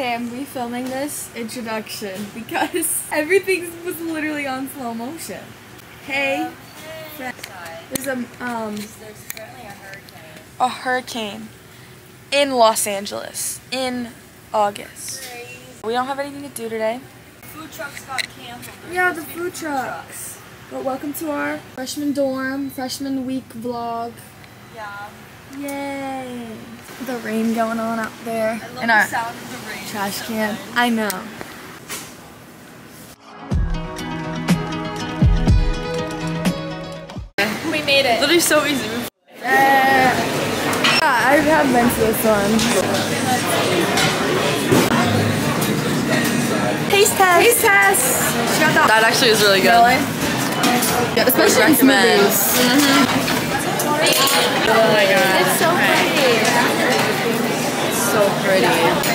Okay, I'm refilming this introduction because everything was literally on slow motion. Hey, there's currently a hurricane in Los Angeles in August. We don't have anything to do today. Food trucks got canceled. Yeah, the food trucks. But welcome to our freshman dorm, freshman week vlog. Yeah. Yay! The rain going on out there. I love in the our sound of the rain. trash can. I know. We made it. Literally so easy. Yeah, I have been to this one. Taste test. Taste test. That actually is really good. Really? Yeah, especially in smoothies. Oh my god. It's so pretty. So pretty.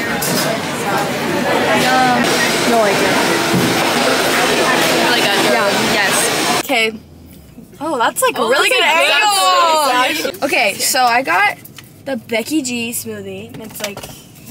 No, like it. Really good. Yeah. Yes. Okay. Oh, that's like a really good that's angle. Okay, so I got the Becky G smoothie. It's like,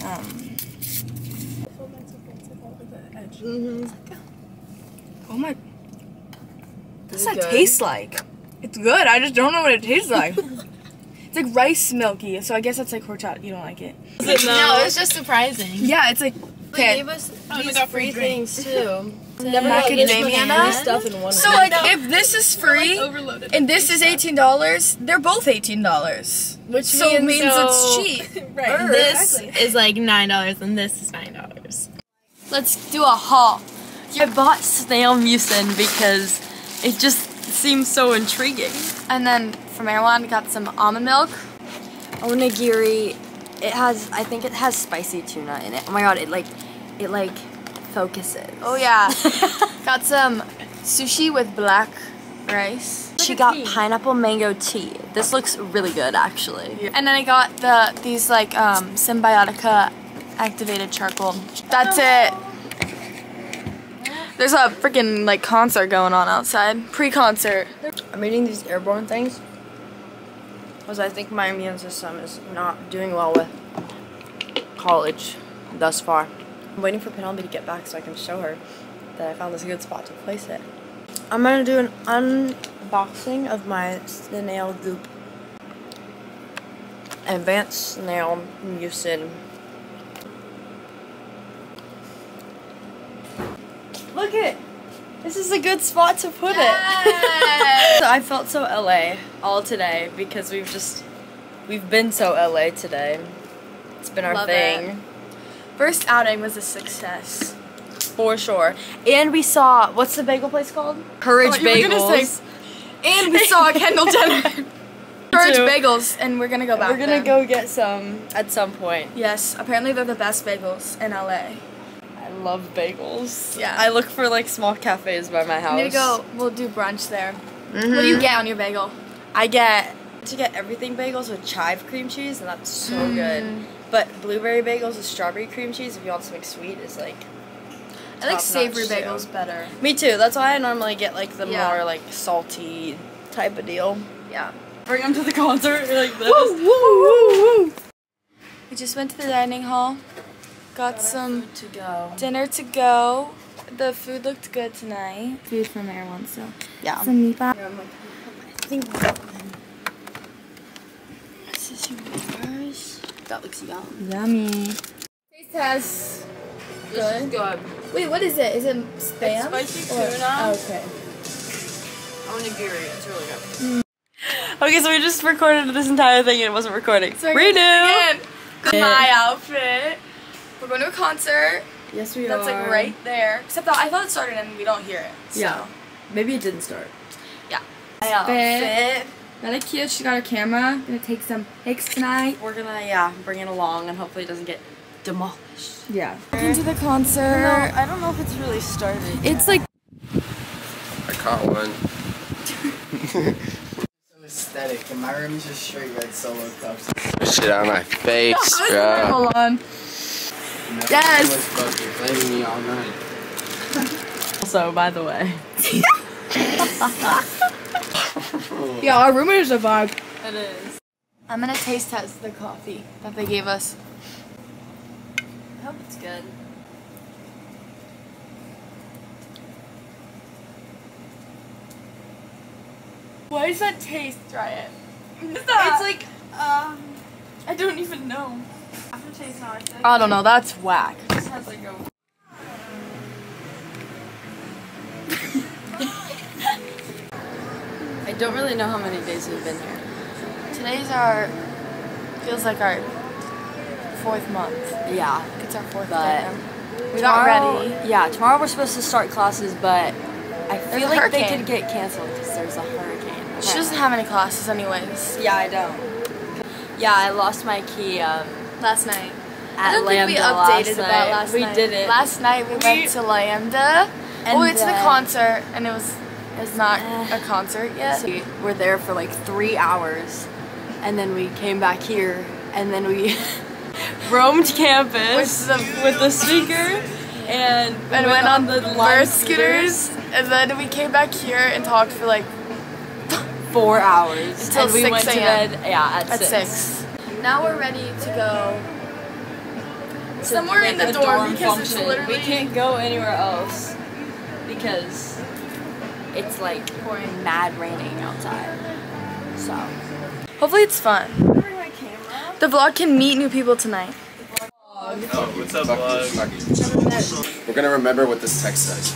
oh my. What's that taste like? It's good. I just don't know what it tastes like. It's like rice milky, so I guess that's like horchata. You don't like it? No, it's just surprising. Yeah, it's like. They gave us these free things too. Macadamia stuff in one. So like, if this is free and this is $18, they're both $18. Which means it's cheap. Right. This is like $9 and this is $9. Let's do a haul. I bought snail mucin because it just seems so intriguing. And then from Erewhon, got some almond milk. Onigiri, I think it has spicy tuna in it. Oh my god, it like focuses. Oh yeah. Got some sushi with black rice. She got pineapple mango tea. This looks really good actually. Yeah. And then I got these like Symbiotica activated charcoal. That's it. There's a freaking like concert going on outside. Pre-concert. I'm eating these airborne things because I think my immune system is not doing well with college thus far. I'm waiting for Penelope to get back so I can show her that I found this good spot to place it. I'm gonna do an unboxing of my snail goop. Advanced snail mucin. Look it! This is a good spot to put it. So I felt so LA all today because we've been so LA today. It's been our Love thing. it. First outing was a success. For sure. And we saw, what's the bagel place called? Courage Bagels. And we saw Kendall Jenner. Courage Bagels, and we're gonna go back. We're gonna go get some at some point. Yes, apparently they're the best bagels in LA. I love bagels. Yeah. I look for like small cafes by my house. We need to go, we'll do brunch there. What do you get on your bagel? I get everything bagels with chive cream cheese, and that's so good. But blueberry bagels with strawberry cream cheese, if you want something sweet, is like I like savory top-notch, bagels better. Me too. That's why I normally get like the Yeah. more like salty type of deal. Yeah. Bring them to the concert like this. Woo, woo, woo, woo. We just went to the dining hall, got some to go. dinner to go. The food looked good tonight. Food from Erewhon, so Yeah. some meatball. I think this is yours. That looks yum. Yummy. Taste test. This is good. Wait, what is it? Is it spam? It's spicy Or- tuna. oh, okay. Onigiri. It's really good. Okay, so we just recorded this entire thing and it wasn't recording. So Redo! My outfit. We're going to a concert. Yes, we That's like right there. Except that I thought it started and we don't hear it. So. Yeah. Maybe it didn't start. Yeah. My outfit. Really cute. She got her camera. Gonna take some pics tonight. We're gonna bring it along and hopefully it doesn't get demolished. Yeah. Into the concert. I don't know if it's really started. It's like I caught one. So aesthetic, and my room is just straight red solo cups. Shit on my face, bro. hold on. No, Yes. He was fucking blaming me all night. Also, by the way. Yeah, our roommate is a vibe. It is. I'm gonna taste test the coffee that they gave us. hope it's good. Why does that taste? Try it. It's like, I don't even know. Aftertaste now, I think. I don't know, that's whack. It just has like a... I don't really know how many days we've been here. Today's our, feels like our 4th month. Yeah. It's our 4th But day. We got ready. Yeah, tomorrow we're supposed to start classes, but I There's feel a like they hurricane. could get canceled because there's a hurricane. She doesn't have any classes anyways. Yeah, I don't. Yeah, I lost my key Last night. at I don't think Lambda we updated last about night. last We night. didn't. Last night we went to Lambda. And We went to the then- concert and it was not a concert yet. So we were there for like 3 hours, and then we came back here, and then we roamed campus with the speaker, and went on the bird scooters, and then we came back here and talked for like 4 hours Until and we 6 went to a.m. bed. Yeah, at 6. Now we're ready to go somewhere in the a dorm because it's function. literally We can't go anywhere else because it's like mad raining outside. So hopefully it's fun. The vlog can meet new people tonight. Oh, what's up, vlog? We're gonna remember what this text says.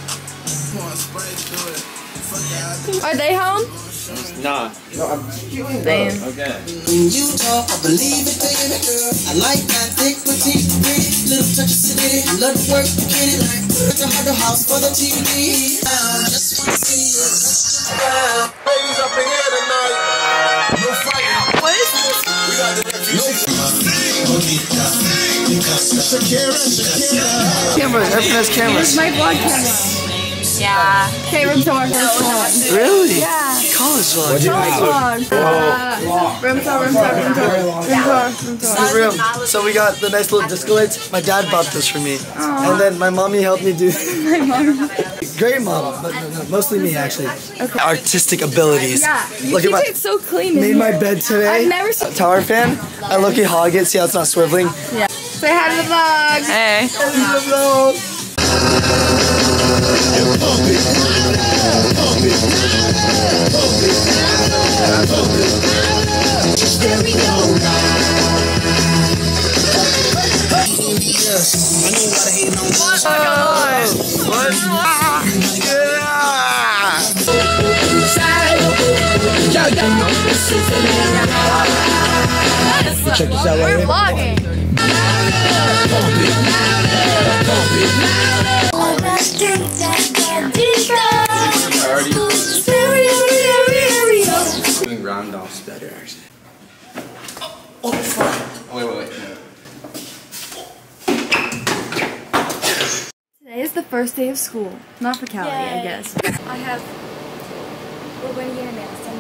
Are they home? Nah. No, I'm Damn. okay. You talk, I believe it, baby girl. I like that thick, petite, pretty, little touch of city. Love to work, you get it like to have the house for the TV. I just wanna see you. Ladies up in here tonight. No fighting. What is this? We got the Camera, everyone has cameras. My vlog camera. Yeah. Okay, room tour. Really? Yeah. College vlog. Room tour. Real. So we got the nice little disco lights. My dad bought this for me, and then my mommy helped me do. Great mom, but no, mostly me actually. Okay. Artistic abilities. Yeah. Look at my. It's so clean. Made my bed today. I've never seen. Tower fan. I look at hog it. See how it's not swiveling. Yeah. Say hi to the vlog. hey. Check this out. We're vlogging. Doing round offs better, actually. Oh, wait. Today is the first day of school. Not for Cali, I guess. I have. We're going to get a nails done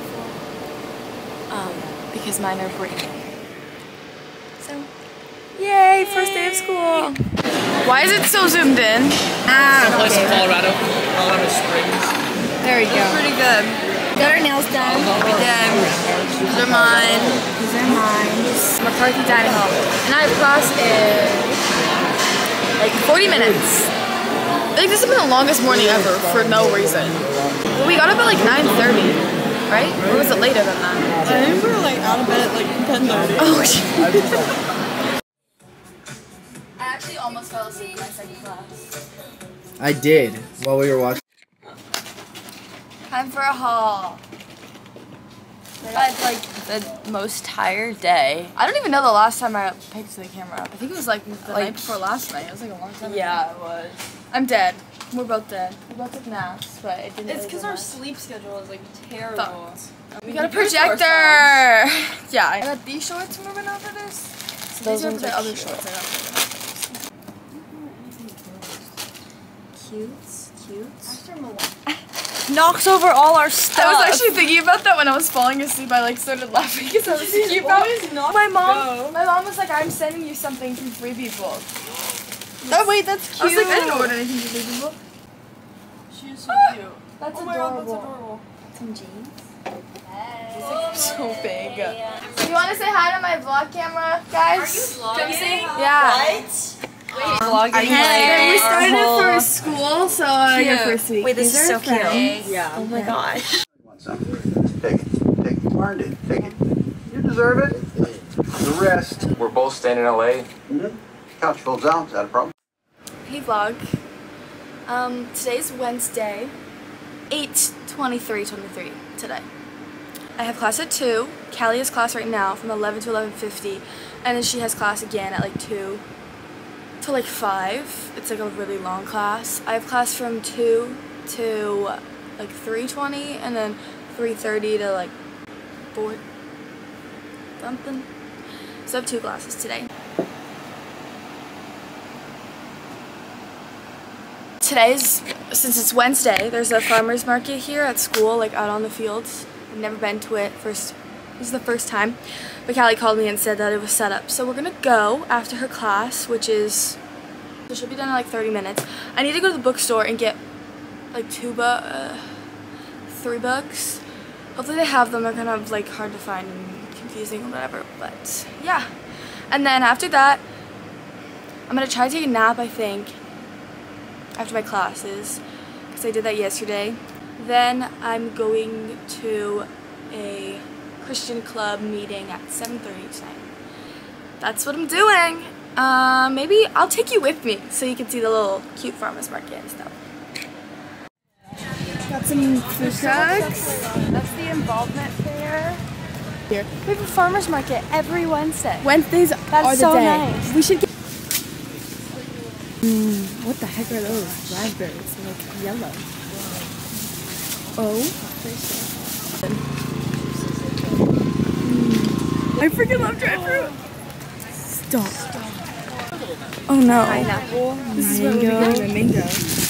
before. Because mine are breaking. So, yay! First day of school. Why is it so zoomed in? Someplace in Colorado Springs. There we go. Pretty good. Got our nails done. We did. They're mine. These are mine. McCarthy Dining Hall. And I have class in like 40 minutes. I think this has been the longest morning ever for no reason. But we got up at like 9:30, right? Or was it later than that? I think we were like out of bed at like 10:30. Oh shit. I actually almost fell asleep in my second class. I did while we were watching. Time for a haul. I had like the most tired day. I don't even know the last time I picked the camera up. I think it was like the night before last night. It was like a long time ago. Yeah, it was. I'm dead. We're both dead. We both took naps, but it didn't. It's really because do our much. sleep schedule is like terrible. Fucked. We got a projector! Yeah, I got these shorts when we went out for this. So these are the other shorts I got for this. Knocks over all our stuff. I was actually thinking about that when I was falling asleep. I like started laughing because I was thinking about my mom. My mom was like, "I'm sending you something from Free People." Oh wait, that's cute. I was like, I didn't order anything from Free People. She's so cute. That's Oh my god, that's adorable. Some jeans. So big. Do you want to say hi to my vlog camera, guys? Are you vlogging? Yeah. What? vlogging. We started for school, so your first week. Wait, this is so cute. Yeah. Oh my gosh. Take it. Take it. You earned it. Take it. You deserve it. The rest. We're both staying in LA. Couch folds out. Is that a problem? Hey vlog. Today's Wednesday, 8/23/23 today. I have class at 2. Callie has class right now from 11 to 11:50, and then she has class again at like 2 to like 5. It's like a really long class. I have class from 2 to like 3:20, and then 3:30 to like 4 something. So I have 2 classes today. Since it's Wednesday, there's a farmer's market here at school, like out on the fields. I've never been to it. This is the first time. But Callie called me and said that it was set up. So we're gonna go after her class, which is, so she'll be done in like 30 minutes. I need to go to the bookstore and get like 3 books. Hopefully they have them. They're kind of like hard to find and confusing or whatever, but yeah. And then after that, I'm gonna try to take a nap, I think, after my classes, because I did that yesterday. Then I'm going to a Christian club meeting at 7:30 tonight. That's what I'm doing. Maybe I'll take you with me so you can see the little cute farmers market and stuff. Got some food trucks. That's the involvement fair. Here. We have a farmers market every Wednesday. Wednesdays are the day. Nice. We should get. What the heck are those? Raspberries. They're like yellow. Oh. I freaking love dried fruit. Stop. Oh no. Pineapple. This Mango. is what mango.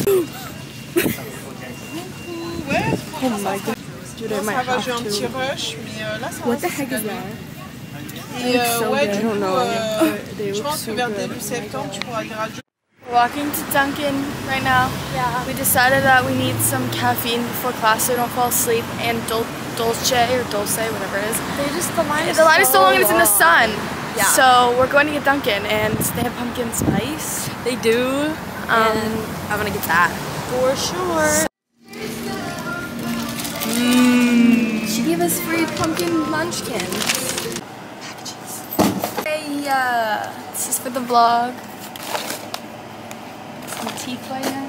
Oh my god. Dude, I might have to. What the heck is that? So good. I don't know. They look so good. We're walking to Dunkin' right now. Yeah. We decided that we need some caffeine before class so we don't fall asleep, and dulce, whatever it is. The line is so long and it's in the sun. Yeah. So we're going to get Dunkin', and they have pumpkin spice. They do. And I'm gonna get that for sure. She gave us free pumpkin munchkins. Hey, this is for the vlog. Some tea for you.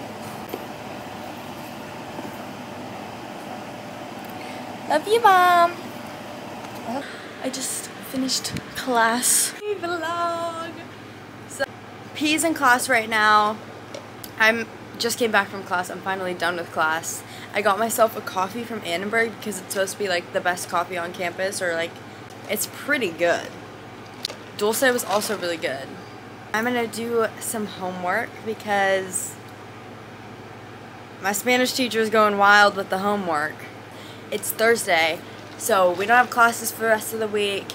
Love you, Mom. I just finished class. Hey, vlog. So, P's in class right now. Just came back from class. I'm finally done with class. I got myself a coffee from Annenberg because it's supposed to be like the best coffee on campus, or like it's pretty good. Dulce was also really good. I'm gonna do some homework because my Spanish teacher is going wild with the homework. It's Thursday, so we don't have classes for the rest of the week.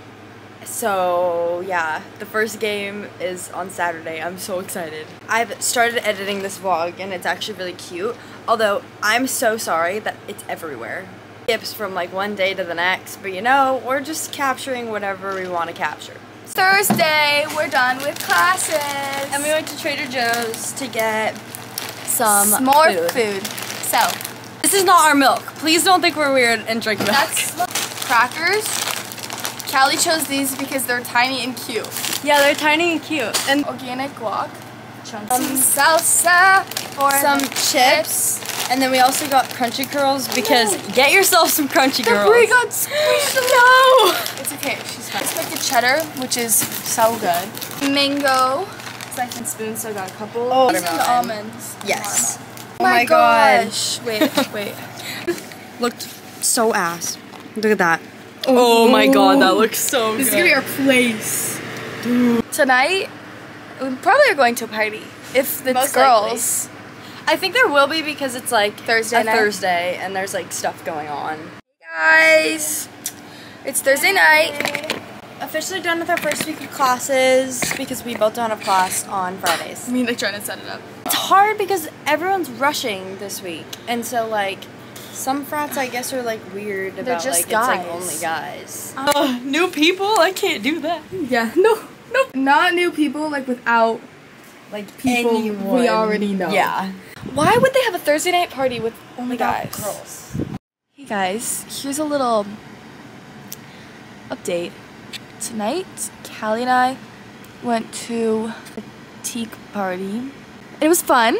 So yeah, the first game is on Saturday. I'm so excited. I've started editing this vlog and it's actually really cute. Although I'm so sorry that it's everywhere. Skips from like one day to the next, but you know, we're just capturing whatever we want to capture. Thursday, we're done with classes. And we went to Trader Joe's to get some more food. So, this is not our milk. Please don't think we're weird and drink milk. That's crackers. Callie chose these because they're tiny and cute. Yeah, they're tiny and cute. And organic guac. Some salsa. Some chips. And then we also got crunchy curls because get yourself some crunchy curls. We got squished. No! It's okay, she's fine. Let's make the cheddar, which is so good. Mango. Second spoon, so I got a couple. Oh, these are the almonds. Yes. Oh my gosh. Wait. Looked so ass. Look at that. Oh my god, that looks so good. This is gonna be our place. Dude. Tonight, we probably are going to a party. If it's most girls. Likely. I think there will be because it's like Thursday and there's like stuff going on. Hey guys, it's Thursday night. Officially done with our first week of classes because we both don't have class on Fridays. I mean, like trying to set it up. It's hard because everyone's rushing this week, and so like some frats I guess are like weird about just like guys. It's like only guys. New people? I can't do that. Yeah, no, not new people like without like people anyone. we already know. Yeah. Why would they have a Thursday night party with only Without guys? girls. Hey guys, here's a little update. Tonight, Cali and I went to a teak party. It was fun.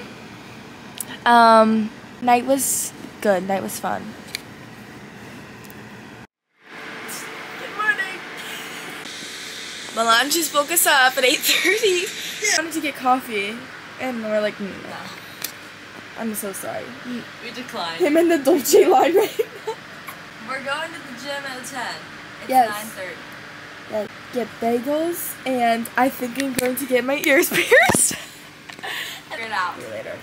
Night was good. Night was fun. Good morning. Milan just woke us up at 8:30. I wanted to get coffee, and we're like, no. I'm so sorry. We declined. Him in the Dolce line right now. We're going to the gym at 10. It's Yes. 9:30. Yeah, get bagels, and I think I'm going to get my ears pierced. Figure it out. See you later.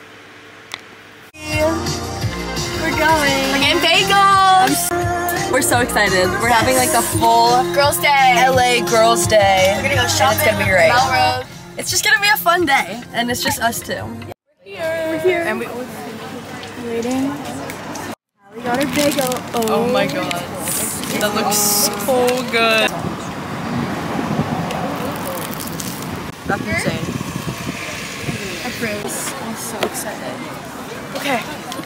We're going. We're getting bagels! We're so excited. We're having like a full Girls' Day! LA Girls' Day. We're gonna go shopping. It's gonna be great. Melrose. It's just gonna be a fun day, and it's just us two. We're here. And we waiting. We got our bagel. Oh my god. That looks so good. That's insane. Our friends. I'm so excited. Okay.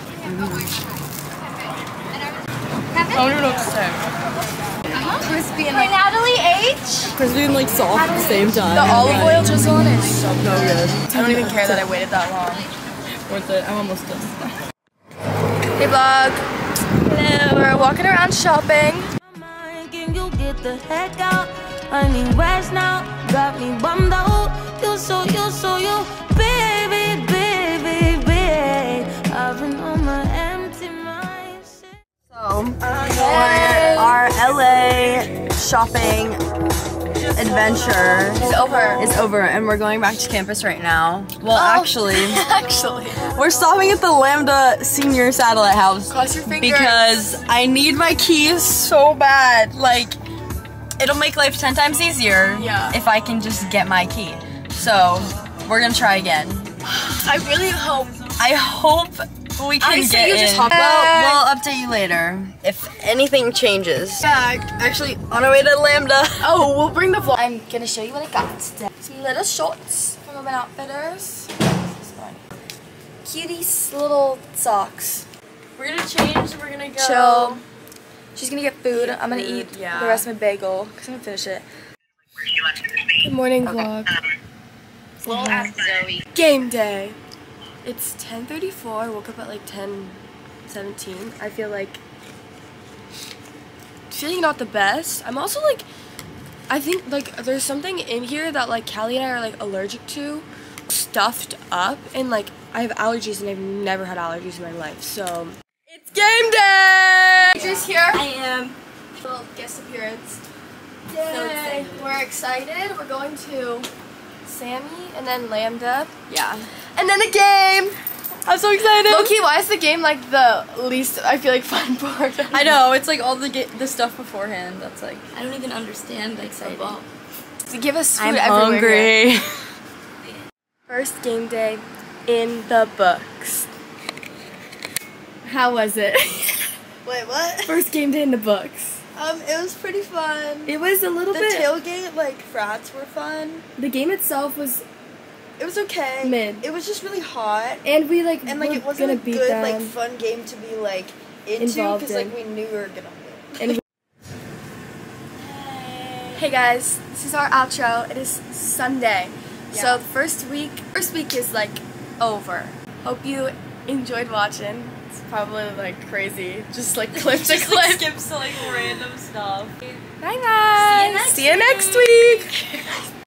I don't even know what to say. Crispy and like Natalie H. Crispy and like soft at the same time. The olive oil drizzle on it is so good. I don't even care that I waited that long. Worth it. I'm almost done. Hey vlog. Hello. We're walking around shopping. Can you get the heck out? I need rest now. Got me bummed out. You, baby, baby, baby. I've been on my empty mind. So, our LA shopping adventure is over, and we're going back to campus right now. Well, actually, we're stopping at the Lambda Senior Satellite House Cross your fingers. because I need my keys so bad. Like, it'll make life 10 times easier if I can just get my key. So, we're gonna try again. I really hope. I hope we can get in. We'll update you later if anything changes. Yeah, actually, on our way to Lambda. Oh, we'll bring the vlog. I'm gonna show you what I got today. Some little shorts from Urban Outfitters. This one. Cuties little socks. We're gonna change. We're gonna go. Chill. She's gonna get food. I'm gonna eat the rest of my bagel because I'm gonna finish it. Good morning, vlog. We'll ask Zoe. Game day. It's 10:34. I woke up at like 10:17. I feel like feeling not the best. I'm also like, I think like there's something in here that like Cali and I are like allergic to, stuffed up, and like I have allergies and I've never had allergies in my life. So it's game day. Teacher's here. I am. Little guest appearance. Yay! We're excited. We're going to Sammy and then Lambda. Yeah. And then the game! I'm so excited. Low-key, why is the game like the least, I feel like, fun part? I know, it's like all the stuff beforehand. That's like, I don't even understand the excitement. To give us food I'm everywhere. hungry. First game day in the books. How was it? Wait, what? First game day in the books. It was pretty fun. It was a little bit. The tailgate, like, frats were fun. The game itself was. It was okay. Mid. It was just really hot. And we like. And like it wasn't a good like fun game to be like into because like we knew we were gonna win. Hey guys, this is our outro. It is Sunday, so the first week is like over. Hope you enjoyed watching. It's probably like crazy, just like clip to clip. Like, skips to like random stuff. Bye guys. See you next week.